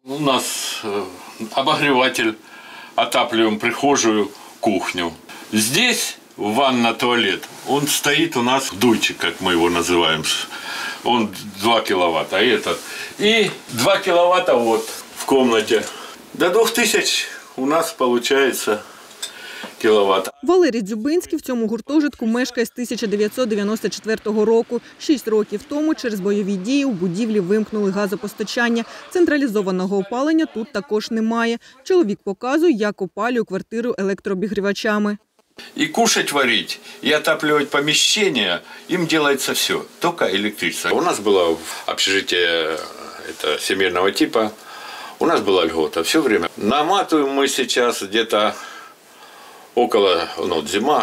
У нас обогреватель, отапливаем прихожую, кухню. Здесь ванна, туалет, он стоит у нас дуйчик, как мы его называем. Он 2 киловатта, а этот. И 2 киловатта вот в комнате. До 2000 у нас получается кіловат. Валерій Дзюбинський в цьому гуртожитку мешкає з 1994 року. 6 років тому через бойові дії у будівлі вимкнули газопостачання. Централізованого опалення тут також немає. Чоловік показує, як опалює квартиру електрообігрівачами. И кушать, варить, и отапливать помещение, им делается все, только электричество. У нас было общежитие семейного типа, у нас была льгота все время. Наматываем мы сейчас где-то около, зима,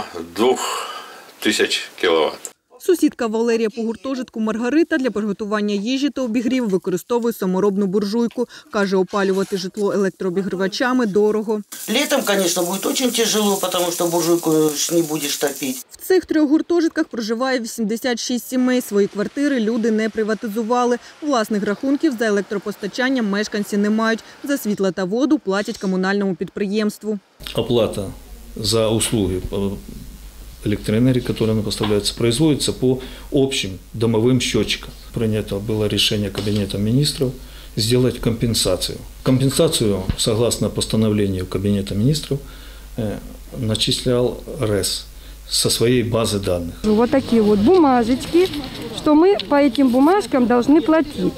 2000 киловатт. Сусідка Валерія по гуртожитку Маргарита для приготування їжі та обігріву використовує саморобну буржуйку. Каже, опалювати житло електрообігрівачами дорого. Літом, звісно, буде дуже тяжело, тому що буржуйку не будеш топити. В цих 3 гуртожитках проживає 86 сімей. Свої квартири люди не приватизували. Власних рахунків за електропостачання мешканці не мають. За світло та воду платять комунальному підприємству. Оплата за услуги электроэнергии, которая поставляется, производится по общим домовым счетчикам. Принято было решение Кабинета министров сделать компенсацию. Компенсацию, согласно постановлению Кабинета министров, начислял РЭС со своей базы данных. Вот такие вот бумажечки, что мы по этим бумажкам должны платить.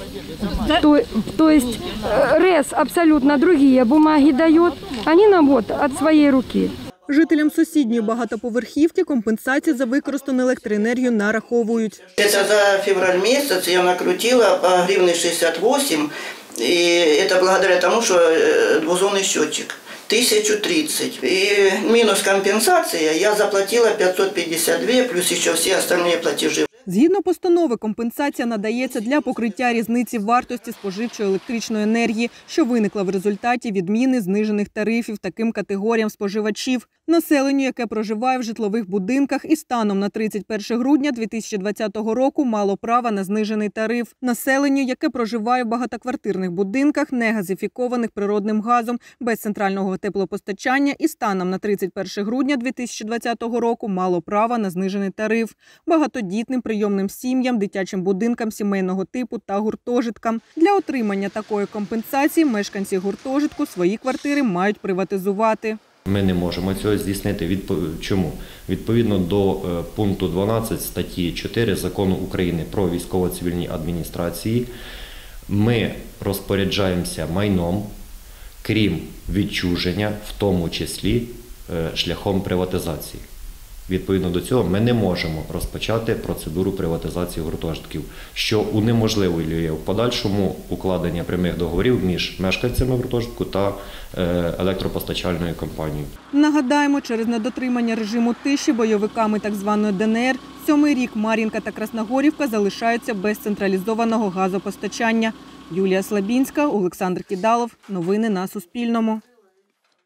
То есть РЭС абсолютно другие бумаги дает, они нам вот от своей руки. Жителям сусідньої багатоповерхівки компенсації за використану електроенергію нараховують. Це за февраль місяць я накрутила по гривні 68, і це благодаря тому, що двозонний счетчик 1030. І мінус компенсація я заплатила 552, плюс ще всі інші платежі. Згідно постанови, компенсація надається для покриття різниці вартості споживчої електричної енергії, що виникла в результаті відміни знижених тарифів таким категоріям споживачів. Населенню, яке проживає в житлових будинках і станом на 31 грудня 2020 року мало права на знижений тариф. Населенню, яке проживає в багатоквартирних будинках, не газифікованих природним газом, без центрального теплопостачання і станом на 31 грудня 2020 року мало права на знижений тариф. Багатодітним прийомним сім'ям, дитячим будинкам сімейного типу та гуртожиткам. Для отримання такої компенсації мешканці гуртожитку свої квартири мають приватизувати. Ми не можемо цього здійснити. Чому? Відповідно до пункту 12 статті 4 Закону України про військово-цивільні адміністрації ми розпоряджаємося майном, крім відчуження, в тому числі шляхом приватизації. Відповідно до цього ми не можемо розпочати процедуру приватизації гуртожитків, що унеможливлює в подальшому укладення прямих договорів між мешканцями гуртожитку та електропостачальною компанією. Нагадаємо, через недотримання режиму тиші бойовиками так званої ДНР 7-й рік Мар'їнка та Красногорівка залишаються без централізованого газопостачання. Юлія Слабінська, Олександр Кидалов. Новини на Суспільному.